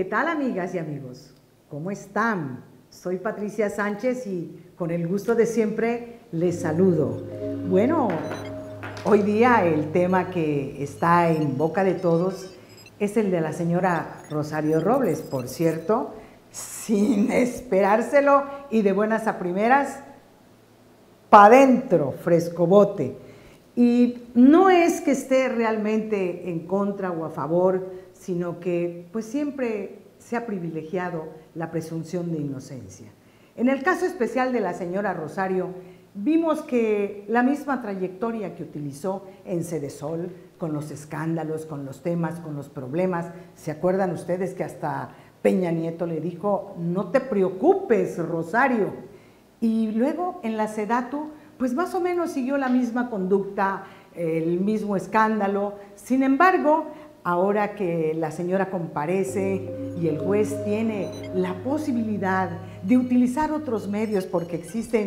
¿Qué tal, amigas y amigos? ¿Cómo están? Soy Patricia Sánchez y con el gusto de siempre les saludo. Bueno, hoy día el tema que está en boca de todos es el de la señora Rosario Robles, por cierto, sin esperárselo y de buenas a primeras, pa' dentro, frescobote. Y no es que esté realmente en contra o a favor, sino que pues siempre se ha privilegiado la presunción de inocencia. En el caso especial de la señora Rosario, vimos que la misma trayectoria que utilizó en Sedesol, con los escándalos, con los temas, con los problemas, ¿se acuerdan ustedes que hasta Peña Nieto le dijo, no te preocupes, Rosario? Y luego en la Sedatu, pues más o menos siguió la misma conducta, el mismo escándalo. Sin embargo, ahora que la señora comparece y el juez tiene la posibilidad de utilizar otros medios, porque existen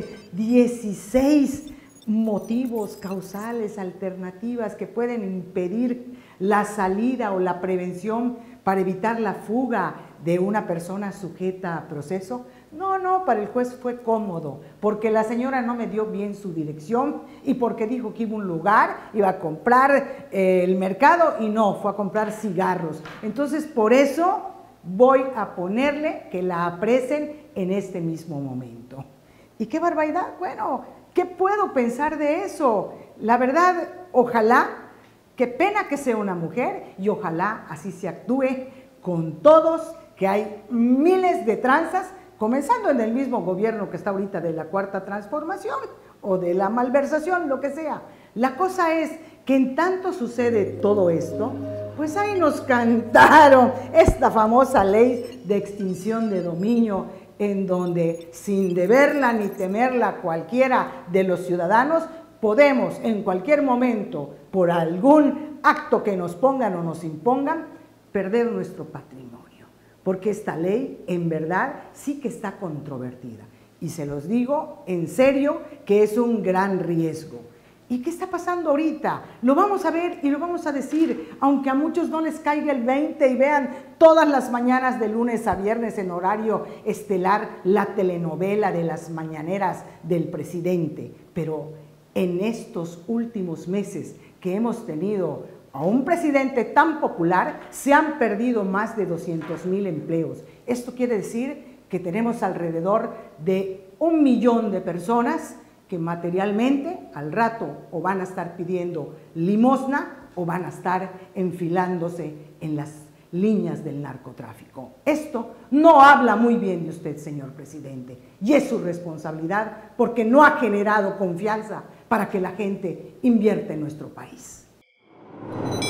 16 motivos causales, alternativas que pueden impedir la salida o la prevención para evitar la fuga de una persona sujeta a proceso. No, para el juez fue cómodo, porque la señora no me dio bien su dirección y porque dijo que iba a un lugar, iba a comprar el mercado y no, fue a comprar cigarros. Entonces, por eso voy a ponerle que la apresen en este mismo momento. ¿Y qué barbaridad? Bueno, ¿qué puedo pensar de eso? La verdad, ojalá, qué pena que sea una mujer y ojalá así se actúe con todos, que hay miles de tranzas, comenzando en el mismo gobierno que está ahorita de la Cuarta Transformación o de la malversación, lo que sea. La cosa es que en tanto sucede todo esto, pues ahí nos cantaron esta famosa ley de extinción de dominio, en donde sin deberla ni temerla cualquiera de los ciudadanos, podemos en cualquier momento, por algún acto que nos pongan o nos impongan, perder nuestro patrimonio. Porque esta ley, en verdad, sí que está controvertida. Y se los digo en serio que es un gran riesgo. ¿Y qué está pasando ahorita? Lo vamos a ver y lo vamos a decir, aunque a muchos no les caiga el 20 y vean todas las mañanas de lunes a viernes en horario estelar la telenovela de las mañaneras del presidente. Pero en estos últimos meses que hemos tenido a un presidente tan popular, se han perdido más de 200,000 empleos. Esto quiere decir que tenemos alrededor de 1 millón de personas que materialmente al rato o van a estar pidiendo limosna o van a estar enfilándose en las líneas del narcotráfico. Esto no habla muy bien de usted, señor presidente, y es su responsabilidad porque no ha generado confianza para que la gente invierta en nuestro país.